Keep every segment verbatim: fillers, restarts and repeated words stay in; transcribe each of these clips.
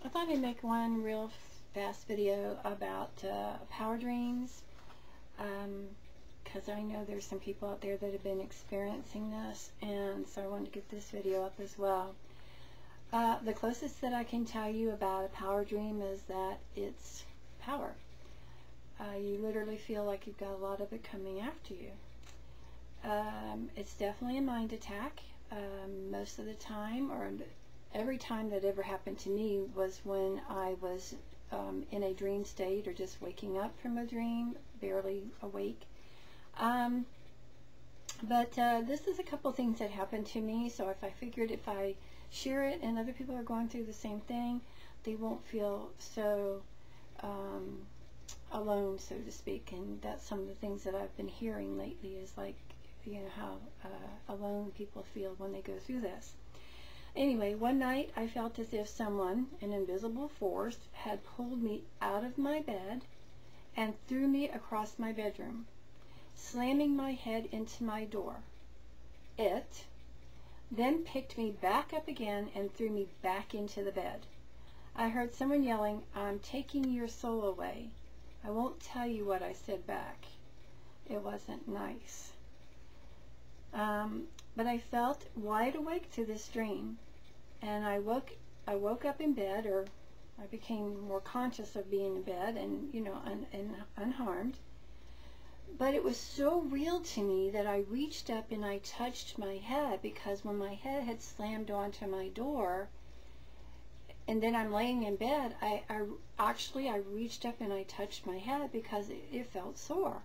I thought I'd make one real fast video about uh, power dreams, because um, I know there's some people out there that have been experiencing this, and so I wanted to get this video up as well. Uh, the closest that I can tell you about a power dream is that it's power. Uh, you literally feel like you've got a lot of it coming after you. Um, it's definitely a mind attack. Um, most of the time, or every time that ever happened to me, was when I was um, in a dream state or just waking up from a dream, barely awake. Um, but uh, this is a couple things that happened to me, so if I figured if I share it and other people are going through the same thing, they won't feel so um, alone, so to speak. And that's some of the things that I've been hearing lately, is like, you know, how uh, alone people feel when they go through this. Anyway, one night I felt as if someone, an invisible force, had pulled me out of my bed and threw me across my bedroom, slamming my head into my door. It then picked me back up again and threw me back into the bed. I heard someone yelling, "I'm taking your soul away." I won't tell you what I said back. It wasn't nice. Um, but I felt wide awake through this dream, and I woke I woke up in bed, or I became more conscious of being in bed, and you know, un, and unharmed. But it was so real to me that I reached up and I touched my head, because when my head had slammed onto my door, and then I'm laying in bed, I, I actually I reached up and I touched my head because it, it felt sore.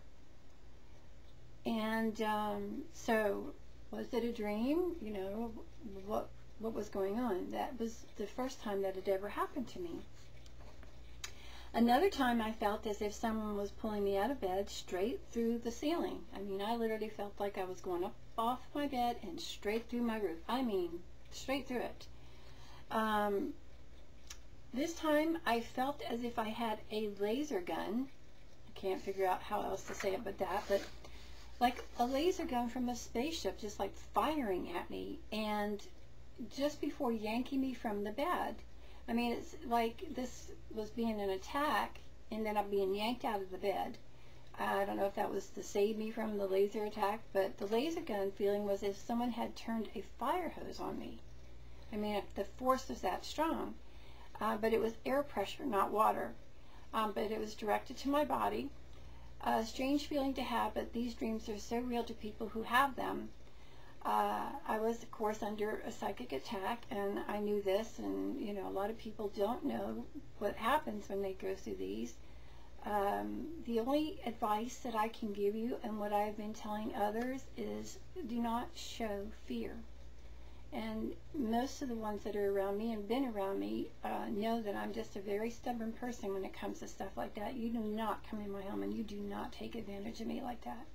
And um, so, was it a dream? You know, what what was going on? That was the first time that it ever happened to me. Another time I felt as if someone was pulling me out of bed straight through the ceiling. I mean, I literally felt like I was going up off my bed and straight through my roof. I mean, straight through it. Um, this time I felt as if I had a laser gun. I can't figure out how else to say it but that, but like a laser gun from a spaceship, just like firing at me, and just before yanking me from the bed. I mean, it's like this was being an attack, and then I'm being yanked out of the bed. I don't know if that was to save me from the laser attack, but the laser gun feeling was as if someone had turned a fire hose on me. I mean, the force was that strong, uh, but it was air pressure, not water. Um, but it was directed to my body. A strange feeling to have, but these dreams are so real to people who have them. Uh, I was, of course, under a psychic attack, and I knew this, and, you know, a lot of people don't know what happens when they go through these. Um, the only advice that I can give you, and what I've been telling others, is do not show fear. And most of the ones that are around me and been around me uh, know that I'm just a very stubborn person when it comes to stuff like that. You do not come in my home and you do not take advantage of me like that.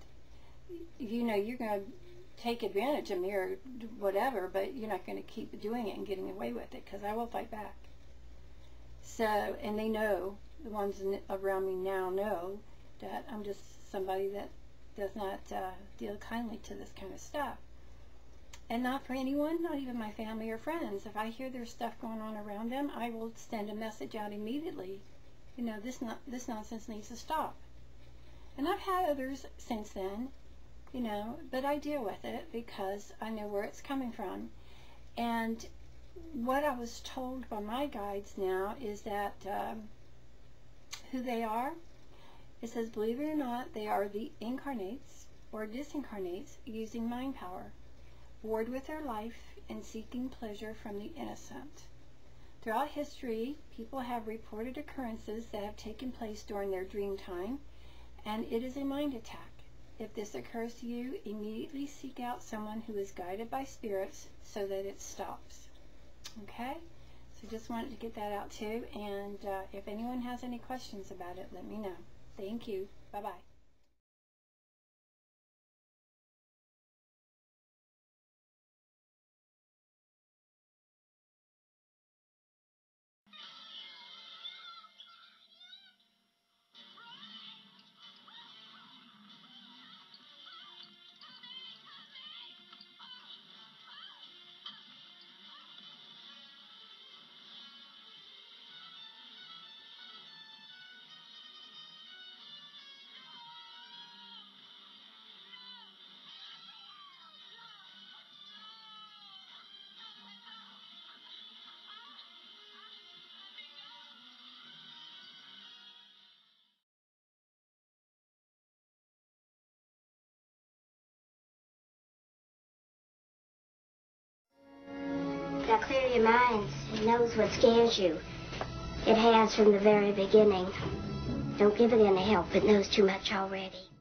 You know, you're going to take advantage of me or whatever, but you're not going to keep doing it and getting away with it, because I will fight back. So, and they know, the ones around me now know that I'm just somebody that does not uh, deal kindly to this kind of stuff. And not for anyone, not even my family or friends. If I hear there's stuff going on around them, I will send a message out immediately. You know, this not, this nonsense needs to stop. And I've had others since then, you know, but I deal with it because I know where it's coming from. And what I was told by my guides now is that um, who they are, it says, believe it or not, they are the incarnates or disincarnates using mind power, bored with their life and seeking pleasure from the innocent. Throughout history, people have reported occurrences that have taken place during their dream time, and it is a mind attack. If this occurs to you, immediately seek out someone who is guided by spirits so that it stops. Okay? So just wanted to get that out too, and uh, if anyone has any questions about it, let me know. Thank you. Bye-bye. your minds. It knows what scares you. It has from the very beginning. Don't give it any help. It knows too much already.